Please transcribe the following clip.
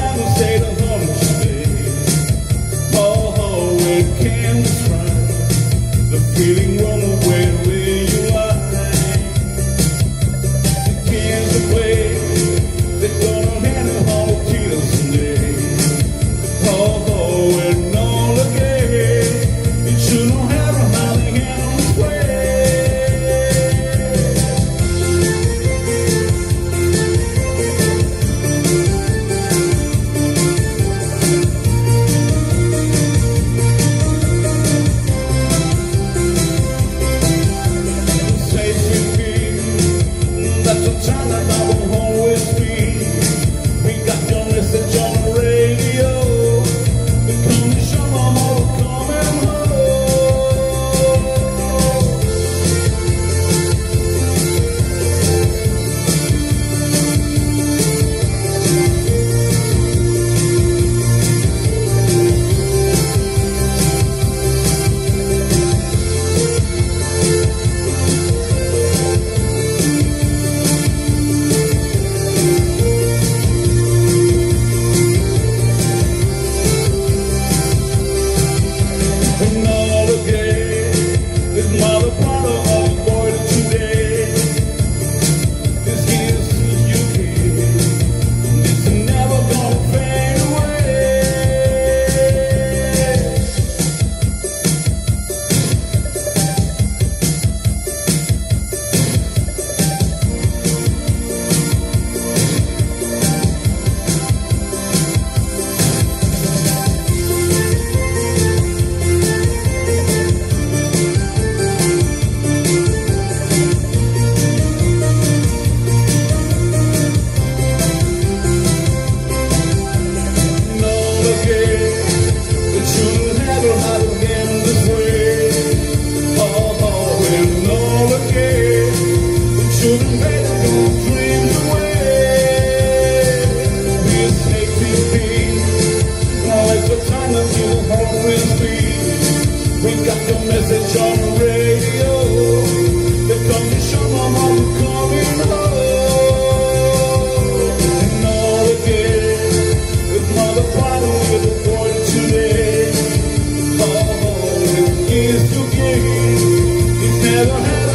haven't stayed at home today. Oh, it can't describe the feeling when the way where you lie. The kids away, they're gonna hand it home with tears someday. Oh, and all again, you shouldn't have a honey hand this way. We got your message on the radio. They're coming to show them how we're coming home. And all again, with Mother Bottle with a boy today. Oh, it is to give. He's never had